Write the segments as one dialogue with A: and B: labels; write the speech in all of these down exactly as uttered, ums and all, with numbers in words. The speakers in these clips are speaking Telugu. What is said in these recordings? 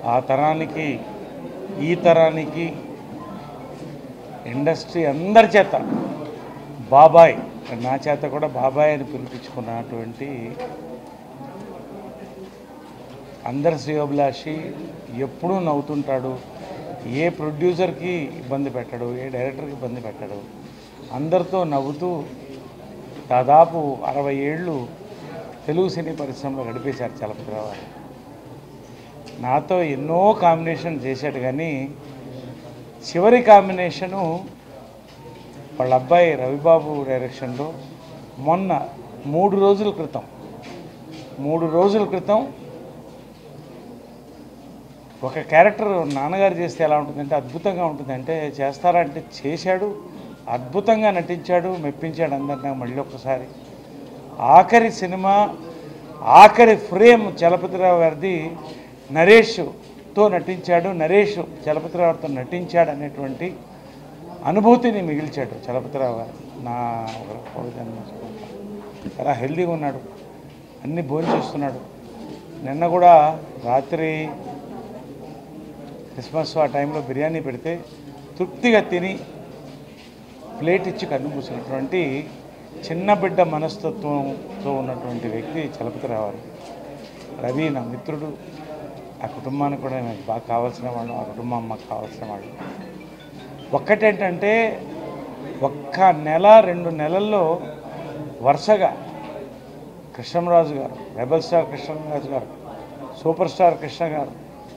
A: ఆ తరానికి ఈ తరానికి ఇండస్ట్రీ అందరి చేత బాబాయ్, నా చేత కూడా బాబాయ్ అని పిలిపించుకున్నటువంటి అందరి శ్రేయోభిలాషి, ఎప్పుడూ నవ్వుతుంటాడు, ఏ ప్రొడ్యూసర్కి ఇబ్బంది పెట్టడు, ఏ డైరెక్టర్కి ఇబ్బంది పెట్టడు, అందరితో నవ్వుతూ దాదాపు అరవై ఏళ్ళు తెలుగు సినీ పరిశ్రమలో గడిపేశారు చలపతిరావు గారు. నాతో ఎన్నో కాంబినేషన్ చేశాడు, కానీ చివరి కాంబినేషను వాళ్ళ అబ్బాయి రవిబాబు డైరెక్షన్లో మొన్న మూడు రోజుల క్రితం మూడు రోజుల క్రితం ఒక క్యారెక్టర్ నాన్నగారు చేస్తే ఎలా ఉంటుందంటే అద్భుతంగా ఉంటుందంటే, చేస్తారా అంటే చేశాడు, అద్భుతంగా నటించాడు, మెప్పించాడు అందరినీ. మళ్ళీ ఒక్కసారి ఆఖరి సినిమా ఆఖరి ఫ్రేమ్ చలపతిరావు గారిది నరేష్తో నటించాడు, నరేష్ చలపతిరావు గారితో నటించాడు అనేటువంటి అనుభూతిని మిగిల్చాడు చలపతిరావు గారు. నా చాలా హెల్దీగా ఉన్నాడు, అన్నీ భోజనం చేస్తున్నాడు. నిన్న కూడా రాత్రి క్రిస్మస్ ఆ టైంలో బిర్యానీ పెడితే తృప్తిగా తిని ప్లేట్ ఇచ్చి కన్ను మూసినటువంటి చిన్న బిడ్డ మనస్తత్వంతో ఉన్నటువంటి వ్యక్తి చలపతిరావు గారు. రవి నా మిత్రుడు, ఆ కుటుంబానికి కూడా నాకు బాగా కావాల్సిన వాళ్ళు, ఆ కుటుంబం మాకు కావాల్సిన వాళ్ళు. ఒక్కటేంటంటే ఒక్క నెల రెండు నెలల్లో వరుసగా కృష్ణరాజు గారు, రెబల్ స్టార్ కృష్ణరాజు గారు, సూపర్ స్టార్ కృష్ణ గారు,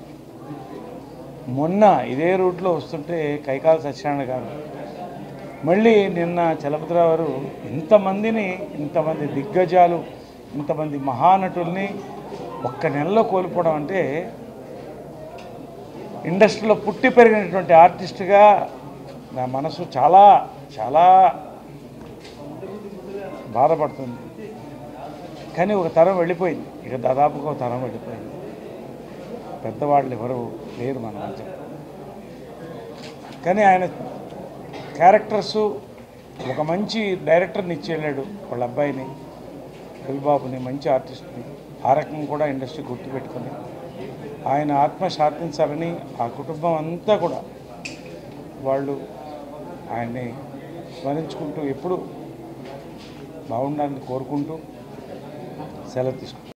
A: మొన్న ఇదే రూట్లో వస్తుంటే కైకాల సత్యనారాయణ గారు, మళ్ళీ నిన్న చలపతిరావు గారు ఇంతమందిని, ఇంతమంది దిగ్గజాలు, ఇంతమంది మహానటుల్ని ఒక్క నెలలో కోల్పోవడం అంటే ఇండస్ట్రీలో పుట్టి పెరిగినటువంటి ఆర్టిస్ట్గా నా మనసు చాలా చాలా బాధపడుతుంది. కానీ ఒక తరం వెళ్ళిపోయింది, ఇక దాదాపుగా ఒక తరం వెళ్ళిపోయింది. పెద్దవాళ్ళు ఎవరు లేరు మన మధ్య. కానీ ఆయన క్యారెక్టర్సు ఒక మంచి డైరెక్టర్ని ఇచ్చి వెళ్ళాడు, వాళ్ళ అబ్బాయిని రవిబాబుని, మంచి ఆర్టిస్ట్ని. ఆ రకంగా కూడా ఇండస్ట్రీ గుర్తుపెట్టుకుని ఆయన ఆత్మ శాంతించాలని ఆ కుటుంబం అంతా కూడా వాళ్ళు ఆయన్ని స్మరించుకుంటూ ఎప్పుడు బాగుండాలని కోరుకుంటూ సెలవు తీసుకుంటారు.